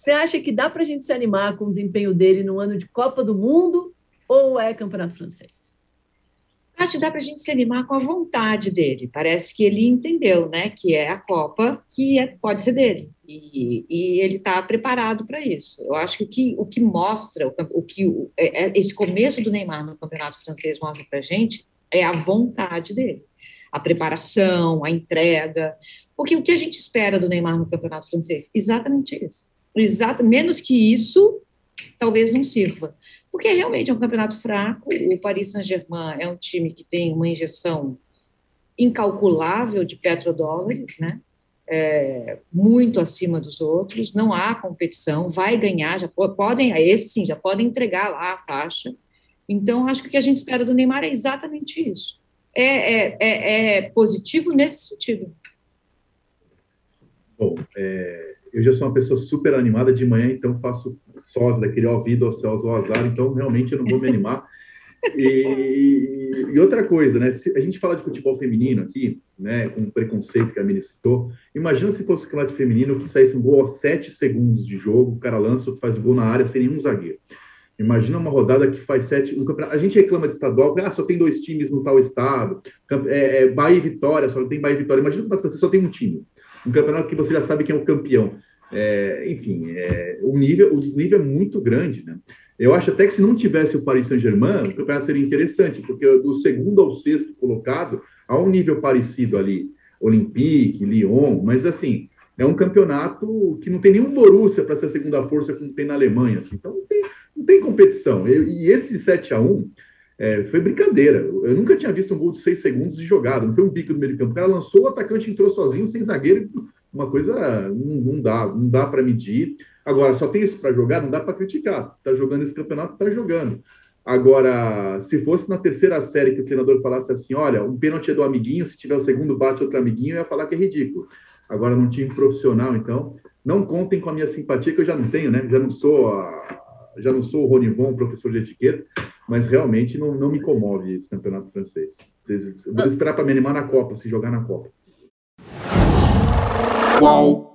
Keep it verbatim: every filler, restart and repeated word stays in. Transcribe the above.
Você acha que dá para a gente se animar com o desempenho dele no ano de Copa do Mundo ou é Campeonato Francês? Acho que dá para a gente se animar com a vontade dele. Parece que ele entendeu, né, que é a Copa que é, pode ser dele. E, e ele está preparado para isso. Eu acho que o que, o que mostra, o, o que o, é, é, esse começo do Neymar no Campeonato Francês mostra para a gente é a vontade dele. A preparação, a entrega. Porque o que a gente espera do Neymar no Campeonato Francês? Exatamente isso. Exato, menos que isso, talvez não sirva. Porque realmente é um campeonato fraco, o Paris Saint-Germain é um time que tem uma injeção incalculável de petrodólares, né? É, muito acima dos outros, não há competição, vai ganhar, já podem, esse sim, já podem entregar lá a faixa. Então, acho que o que a gente espera do Neymar é exatamente isso. É, é, é, é positivo nesse sentido. Bom, é, eu já sou uma pessoa super animada de manhã, então faço sós daquele ó vida, ó céus, ó azar, então realmente eu não vou me animar. E, e outra coisa, né? Se a gente fala de futebol feminino aqui, né, com o preconceito que a Mini citou, imagina se fosse o campeonato feminino que saísse um gol a sete segundos de jogo, o cara lança, faz o gol na área sem nenhum zagueiro. Imagina uma rodada que faz sete. Um campeonato, a gente reclama de estadual, ah, só tem dois times no tal estado, é, é, Bahia e Vitória, só tem Bahia e Vitória. Imagina que você só tem um time. Um campeonato que você já sabe quem é o campeão. É, enfim, é, o nível, o desnível é muito grande, né? Eu acho até que se não tivesse o Paris Saint-Germain, o campeonato seria interessante, porque do segundo ao sexto colocado, há um nível parecido ali, Olympique, Lyon, mas assim, é um campeonato que não tem nenhum Borussia para ser a segunda força como tem na Alemanha, assim, então não tem, não tem competição. Eu, e esse sete a um é, foi brincadeira. Eu nunca tinha visto um gol de seis segundos de jogada, não foi um bico no meio de campo. O cara lançou, o atacante entrou sozinho, sem zagueiro, uma coisa não, não dá, não dá para medir. Agora, só tem isso para jogar, não dá para criticar. Está jogando esse campeonato, está jogando. Agora, se fosse na terceira série que o treinador falasse assim, olha, um pênalti é do amiguinho, se tiver o segundo bate outro amiguinho, eu ia falar que é ridículo. Agora, num time profissional, então, não contem com a minha simpatia, que eu já não tenho, né? Já não sou, a, já não sou o Ronivon, professor de etiqueta, mas realmente não, não me comove esse campeonato francês. Eu vou esperar para me animar na Copa, se jogar na Copa. Qual?